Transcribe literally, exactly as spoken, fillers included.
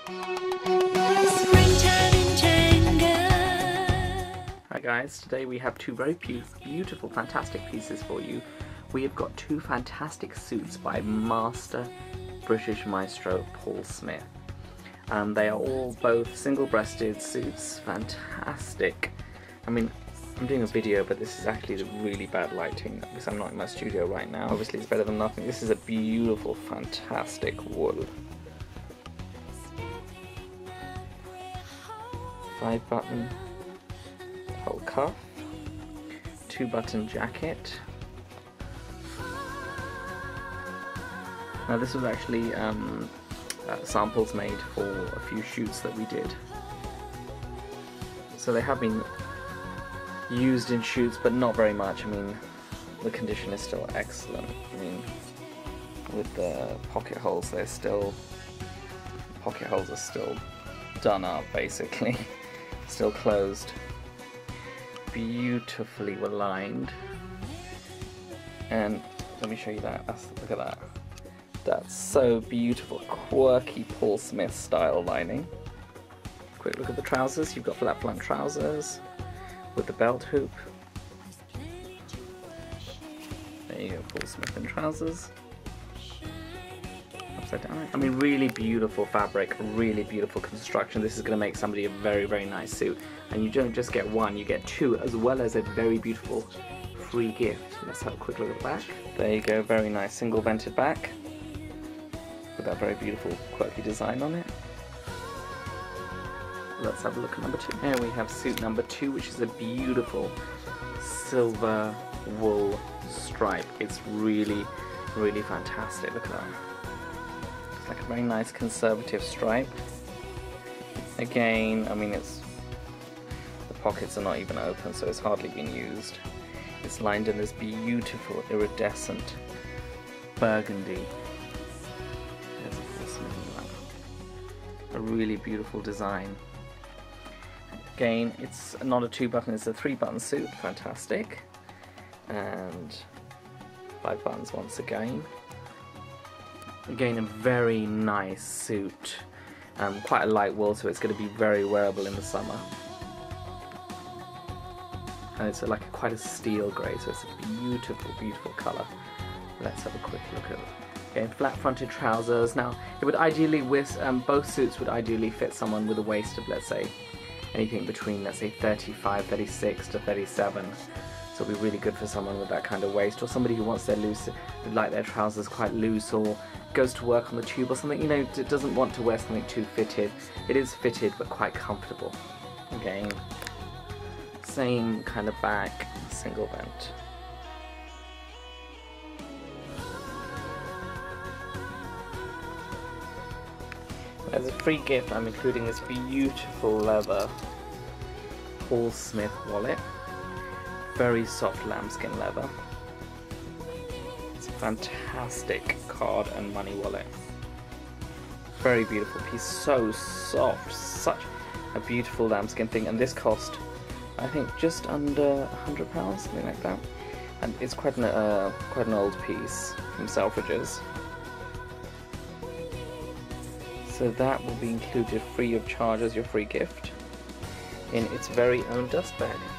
Hi guys, today we have two very be beautiful, fantastic pieces for you. We have got two fantastic suits by master British maestro Paul Smith. Um, they are all both single-breasted suits, fantastic. I mean, I'm doing a video, but this is actually the really bad lighting because I'm not in my studio right now. Obviously it's better than nothing. This is a beautiful, fantastic wool. Five button whole cuff, two button jacket. Now this was actually um, uh, samples made for a few shoots that we did. So they have been used in shoots, but not very much. I mean, the condition is still excellent. I mean, with the pocket holes, they're still, pocket holes are still done up basically, still closed. Beautifully aligned, and let me show you that. That's, look at that. That's so beautiful, quirky Paul Smith style lining. Quick look at the trousers. You've got flat front trousers with the belt hoop. There you go, Paul Smith in trousers. Upside down. I mean, really beautiful fabric, really beautiful construction. This is going to make somebody a very, very nice suit. And you don't just get one, you get two, as well as a very beautiful free gift. Let's have a quick look at the back. There you go, very nice single vented back with that very beautiful quirky design on it. Let's have a look at number two. Here we have suit number two, which is a beautiful silver wool stripe. It's really, really fantastic. Look at that. It's like a very nice conservative stripe. Again, I mean, it's the pockets are not even open, so it's hardly been used. It's lined in this beautiful iridescent burgundy. There's a Paul Smith. A really beautiful design. Again, it's not a two button, it's a three button suit, fantastic. And five buttons once again. Again, a very nice suit. Um, quite a light wool, so it's going to be very wearable in the summer. And it's a, like a, quite a steel grey, so it's a beautiful, beautiful colour. Let's have a quick look at it. Again, flat-fronted trousers. Now, it would ideally, with um, both suits would ideally fit someone with a waist of, let's say, anything between, let's say, thirty-five, thirty-six to thirty-seven. So it'll be really good for someone with that kind of waist, or somebody who wants their loose, like their trousers quite loose, or goes to work on the tube or something, you know, doesn't want to wear something too fitted. It is fitted, but quite comfortable. Again, same kind of back, single vent. As a free gift, I'm including this beautiful leather Paul Smith wallet. Very soft lambskin leather. It's a fantastic card and money wallet. Very beautiful piece, so soft, such a beautiful lambskin thing, and this cost, I think, just under a hundred pounds, something like that. And it's quite an, uh, quite an old piece from Selfridges. So that will be included free of charge as your free gift in its very own dust bag.